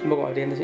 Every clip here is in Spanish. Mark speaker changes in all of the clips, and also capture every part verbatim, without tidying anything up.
Speaker 1: Es un poco más brillante, sí.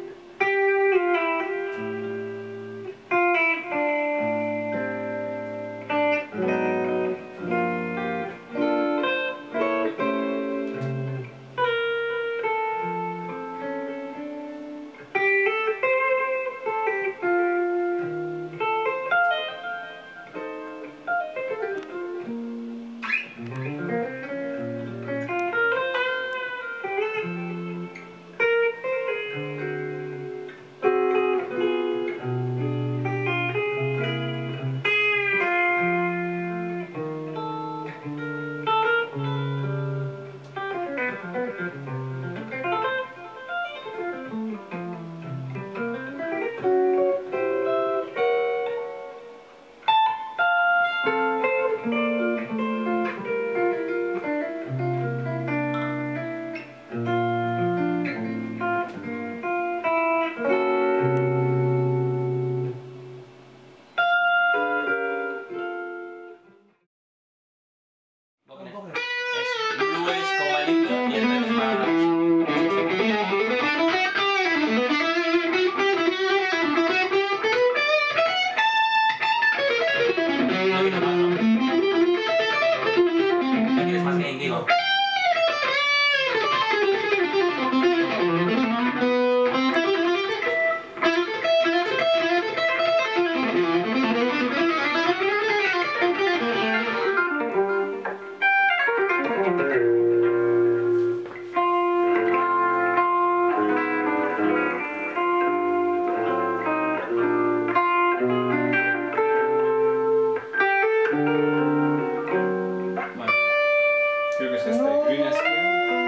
Speaker 2: Creo que es este. No. Green Screen.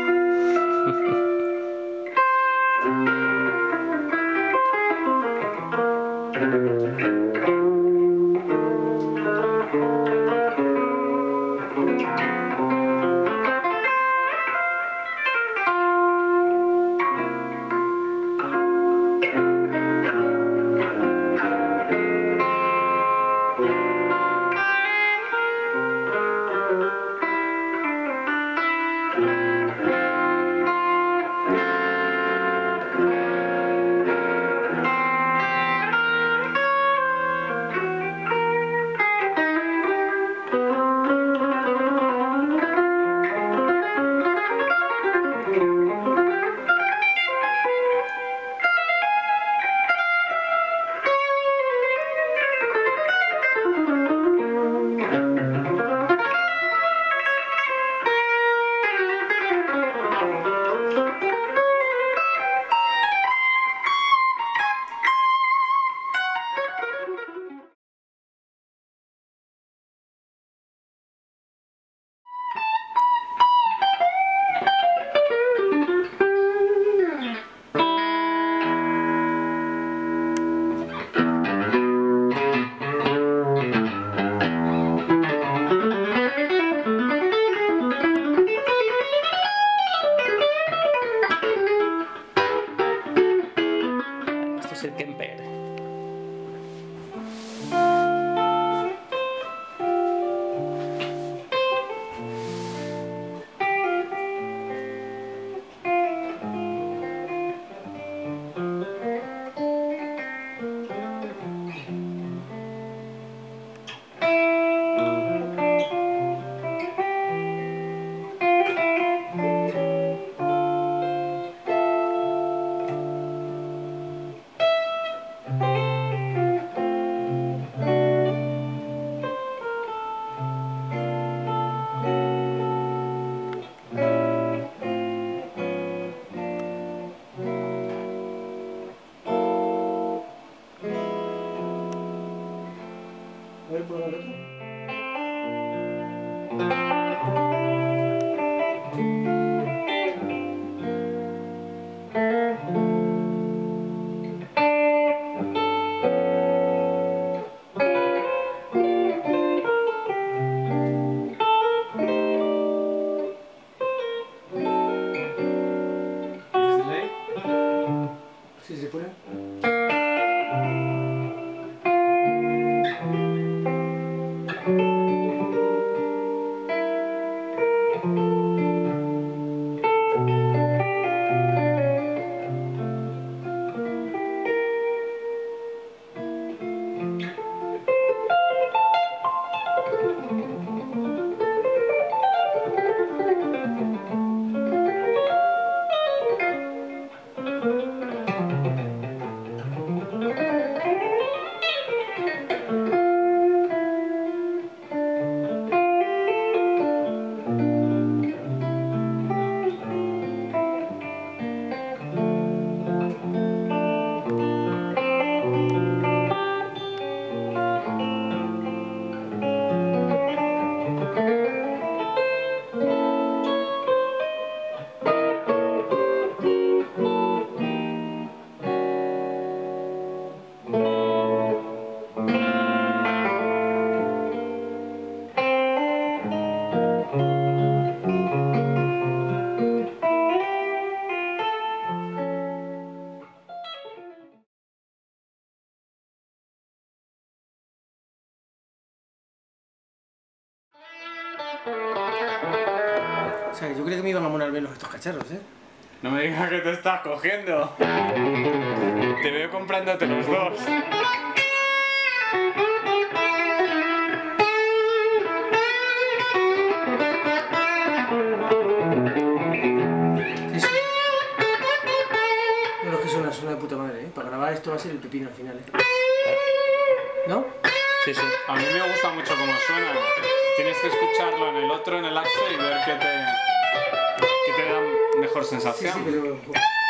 Speaker 1: Esto es el Kemper.
Speaker 3: A ver, prueba el otro.
Speaker 2: ¿Es delay?
Speaker 3: Sí, se pone.
Speaker 2: Thank you.
Speaker 3: O sea, yo creo que me iban a molar menos estos cacharros, ¿eh?
Speaker 2: No me digas que te estás cogiendo. Te veo comprándote los dos.
Speaker 3: Sí, sí. No, no, es que suena, suena de puta madre, ¿eh? Para grabar esto va a ser el pepino al final, ¿eh? ¿No?
Speaker 1: Sí, sí.
Speaker 2: A mí me gusta mucho cómo suena. Tienes que escucharlo en el otro, en el axo, y ver qué te, qué te da mejor
Speaker 3: Sí,
Speaker 2: sensación.
Speaker 3: sí, pero...